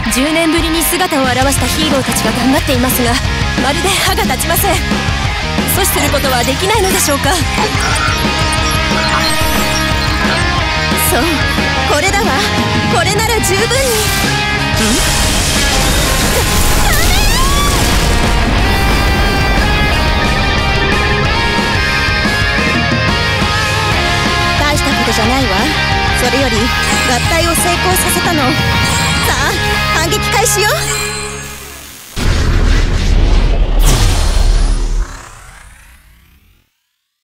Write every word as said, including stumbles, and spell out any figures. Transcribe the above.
じゅうねんぶりに姿を現したヒーローたちが頑張っていますが、まるで歯が立ちません。阻止することはできないのでしょうか。そう、これだわ。これなら十分に。ん？大したことじゃないわ。それより合体を成功させたの。さあ、反撃開始よ。